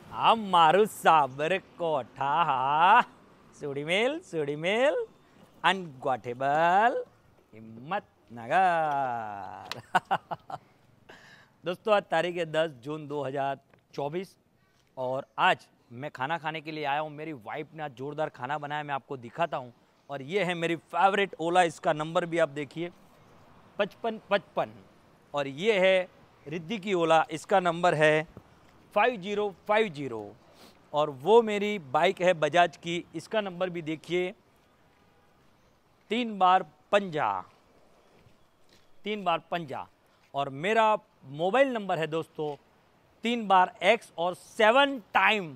આ મારું સાબરકોઠા હા સુડીમેલ अनग्वाटेबल हिम्मतनगर। दोस्तों आज तारीख है 10 जून 2024 और आज मैं खाना खाने के लिए आया हूँ। मेरी वाइफ ने आज जोरदार खाना बनाया, मैं आपको दिखाता हूँ। और ये है मेरी फेवरेट ओला, इसका नंबर भी आप देखिए 5555। और ये है रिद्धि की ओला, इसका नंबर है 5050। और वो मेरी बाइक है बजाज की, इसका नंबर भी देखिए 3 बार 50। और मेरा मोबाइल नंबर है दोस्तों 3 बार X और 7 टाइम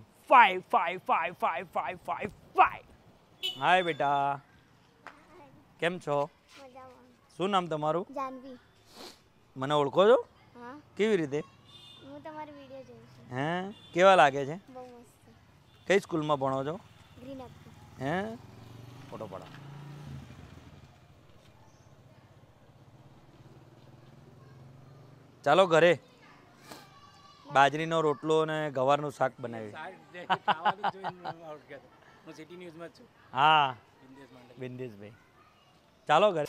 555555। हाय बेटा, કેમ છો? શું નામ તમારું? જાનવી। મને ઓળખો છો? હા, કેવી રીતે? હું તમારી વિડિયો જોઉં છું। હે, કેવા લાગે છે? બહુ મસ્ત। કઈ સ્કૂલમાં ભણો છો? Green Apple. હે, ફોટો પડા। ચાલો ઘરે બાજરીનો રોટલો અને ગવારનું શાક બનાવી। હા बिंदेश भाई, चलो घर।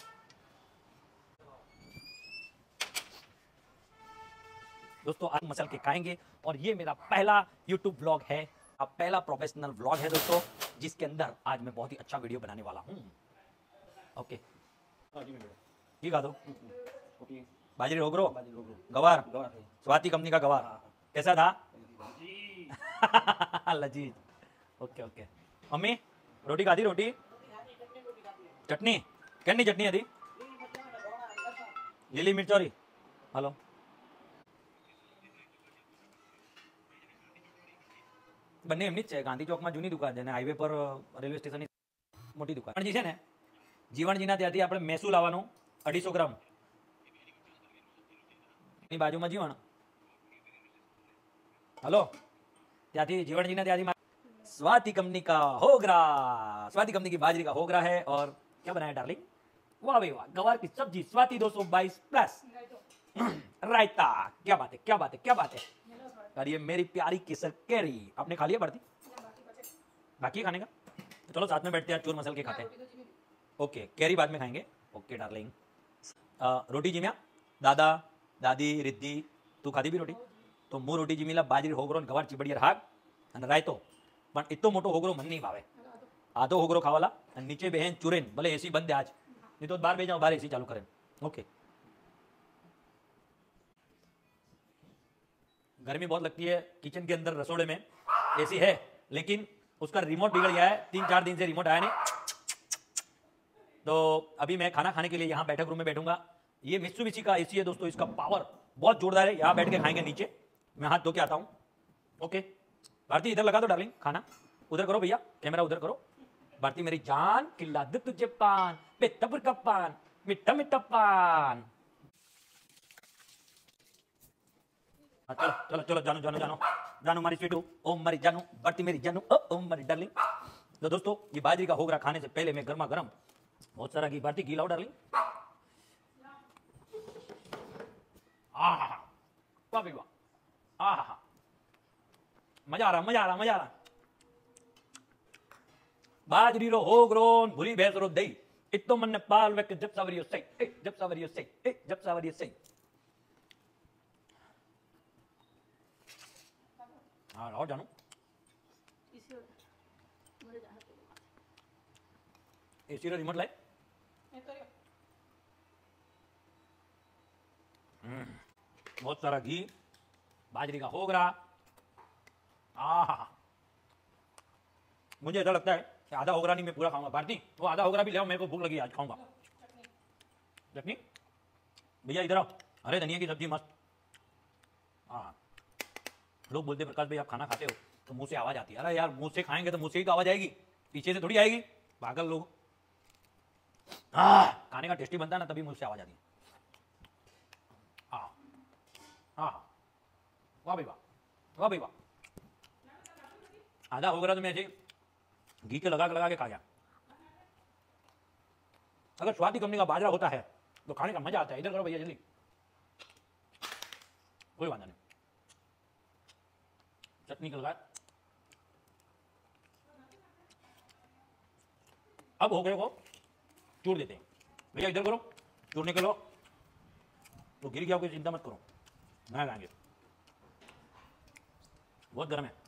दोस्तों आज मसल के खाएंगे और ये मेरा पहला YouTube व्लॉग है, पहला प्रोफेशनल व्लॉग है दोस्तों, जिसके अंदर आज मैं बहुत ही अच्छा वीडियो बनाने वाला हूँ। ओके ठीक है। दो बाजरी रोगरो गवार, स्वाति कंपनी का गवार कैसा था? लजीज। Okay okay. मम्मी रोटी खाती? रोटी चटनी केनी चटनी थी? લીલી મિરચોરી। હલો બંને એમની જ છે, ગાંધી ચોકમાં જૂની દુકાન છે અને હાઈવે પર રેલવે સ્ટેશનની મોટી દુકાન જે છે ને જીવણજીના ત્યાંથી આપણે મેસુ લાવવાનું 250 ગ્રામ ની બાજુમાં જીવણ। હલો ત્યાંથી જીવણજીના ત્યાંથી स्वाति कंपनी का होगरा, स्वाति कंपनी की बाजरी का होगरा है। और क्या बनाया डार्लिंग? वाह भाई वाह, गवार की सब्जी स्वाति 222 प्लस रायता। क्या बात है, क्या बात है, क्या बात है। और ये मेरी प्यारी केसर कैरी, आपने खा लिया? बढ़ती बाकी है खाने का? तो चलो साथ में बैठते हैं, चूर मसल के खाते हैं। ओके कैरी बाद में खाएंगे। Okay darling. रोटी जीम्या दादा दादी रिद्धि तू खाधी भी रोटी? तो मु रोटी जीमीला बाजरी होगरो गवार चिबड़ियर हाक અને રાયતો। પણ એટલો મોટો હોગરો મને નહીં ભાવે, આધો હોગરો ખાવાલા અને નીચે બહેન ચૂરેન ભલે એસી બંધ आज, नहीं तो बाहर भेजाओ, बाहर एसी चालू करें। ओके गर्मी बहुत लगती है किचन के अंदर, रसोड़े में एसी है लेकिन उसका रिमोट बिगड़ गया है, 3-4 दिन से रिमोट आया नहीं। तो अभी मैं खाना खाने के लिए यहाँ बैठक रूम में बैठूंगा। ये मित्सुबिशी का एसी है दोस्तों, इसका पावर बहुत जोरदार है। यहाँ बैठ के खाएंगे नीचे, मैं हाथ धो के आता हूँ। ओके भारती इधर लगा दो डार्लिंग खाना, उधर करो भैया, कैमरा उधर करो। भारती मेरी जान खिला दे तुझे पान, बेतबर का पान, मीठा मीठा पान। चलो चलो चलो जानो जानो जानो जानो मारी स्वीटू, ओ मारी जानू, भारती मेरी जानू, ओ मारी डार्लिंग। तो दोस्तों ये बाजरी का होगरा खाने से पहले मैं गर्मा गर्म बहुत सारा घी, भारती घी लाओ डार्लिंग। आहा वाह भाई वाह, आहा मजा आ रहा, मजा आ रहा, मजा आ रहा। बाजरी रो होगरोन भूरी भैंस रो दही, इतो मन पाल वेक जब सावरियो सही, जब सावरियो सही, जब सावरियो सही। हाँ और जानू एसी रो रिमोट लाए। बहुत सारा घी, बाजरी का होगरा। आहा मुझे ऐसा लगता है कि आधा होगरा नहीं मैं पूरा खाऊंगा। भारती वो आधा होगरा भी ले आओ, मेरे को भूख लगी, आज खाऊंगा। चटनी भैया इधर आओ, अरे धनिया की सब्जी मस्त। हाँ लोग बोलते प्रकाश भाई आप खाना खाते हो तो मुंह से आवाज आती है। अरे यार मुंह से खाएंगे तो मुंह से ही तो आवाज आएगी, पीछे से थोड़ी आएगी, पागल लोग। खाने का टेस्टी बनता है ना तभी मुंह से आवाज आती है। हाँ हाँ वाह भाई वाह, वाह भाई वाह। आधा होगरा तो मैं ऐसे घी के लगा के खा गया। अगर स्वाति कंपनी का बाजरा होता है तो खाने का मजा आता है। इधर करो भैया जल्दी, कोई वादा नहीं। चटनी का लगाया। अब हो गए को चूर देते हैं। भैया इधर करो, चूरने के लो तो गिर गया, कोई चिंता मत करो, नया लाएंगे। बहुत गर्म है।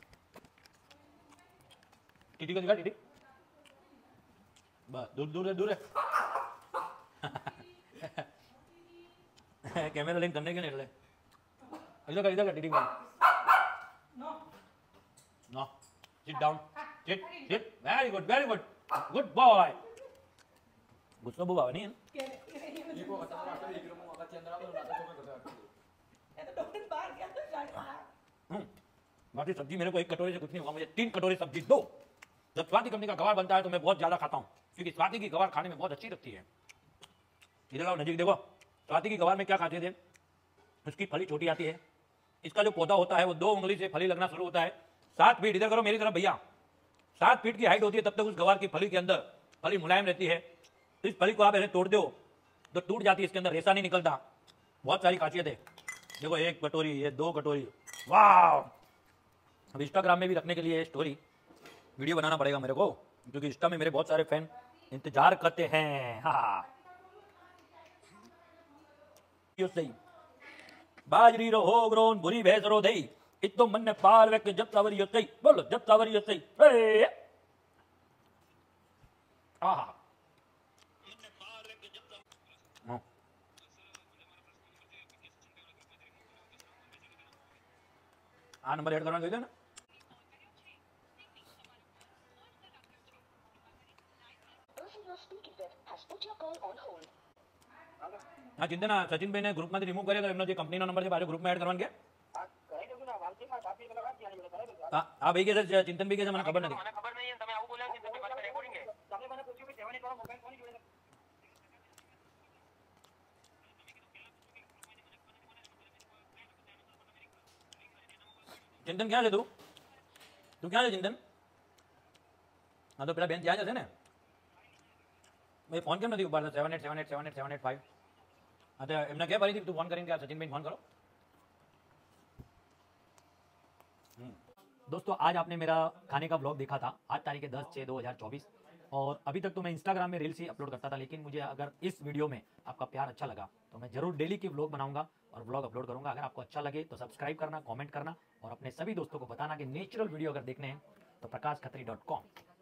टीटी को दिखा, टीटी बस दूर दूर है, दूर है। कैमरा लिंक करने के नहीं रहे। इधर का टीटी को no, sit down, sit sit, very good, very good, good boy. गुस्सा बुआ नहीं है। बाकी सब्जी मेरे को एक कटोरे से कुछ नहीं होगा, मुझे 3 कटोरे सब्जी दो। जब स्वाति कंपनी का गवार बनता है तो मैं बहुत ज्यादा खाता हूँ, क्योंकि स्वाति की गवार खाने में बहुत अच्छी लगती है। इधर आओ, नजीक देखो, स्वाति की गवार में क्या खाते थे, उसकी फली छोटी आती है, इसका जो पौधा होता है वो 2 उंगली से फली लगना शुरू होता है। 7 फीट, इधर करो मेरी तरफ भैया, 7 फीट की हाइट होती है, तब तक उस गवार की फली के अंदर फली मुलायम रहती है। इस फली को आप ऐसे तोड़ दो तो टूट जाती है, इसके अंदर रेशा नहीं निकलता। बहुत सारी खासियत है। देखो 1 कटोरी, ये 2 कटोरी, वाह। अब इंस्टाग्राम में भी रखने के लिए स्टोरी वीडियो बनाना पड़ेगा मेरे को, क्योंकि इंस्टा में मेरे बहुत सारे फैन इंतजार करते हैं। हाँ सही, बाजरी रो हो ग्रोन बुरी भैंस रो दई, इतो मन ने पाल वे जब सावरी सही, बोलो जब सावरी सही। आहा नंबर ऐड करना चाहिए ना। हाँ चिंता ना, सचिन भाई ने ग्रुप में रिमूव करे तो एमनो जे कंपनी नो नंबर से बाजू ग्रुप में ऐड करवान के। हां भाई के सर चिंतन भाई के મને ખબર નથી। ખબર નહીં તમે આવું બોલ્યા કે તમે મને રેકોર્ડિંગ है તમે મને પૂછ્યું કે 7 કરો મોબાઈલ કોની જોડે। चिंतन क्या है तू क्या है चिंतन? हाँ तो पेला बेन ત્યાં જશે ને, मैं फोन केम નથી ઉપાડતો 7878787885। हाँ तो એમને क्या ફરીથી તું ફોન કરીને કે સचिन भाई फोन करो। दोस्तों आज आपने मेरा खाने का ब्लॉग देखा था, आज तारीख है 10/6/2024, और अभी तक तो मैं इंस्टाग्राम में रील्स ही अपलोड करता था, लेकिन मुझे अगर इस वीडियो में आपका प्यार अच्छा लगा तो मैं जरूर डेली की व्लॉग बनाऊंगा और व्लॉग अपलोड करूंगा। अगर आपको अच्छा लगे तो सब्सक्राइब करना, कमेंट करना और अपने सभी दोस्तों को बताना कि नेचुरल वीडियो अगर देखने हैं तो प्रकाशखत्री.com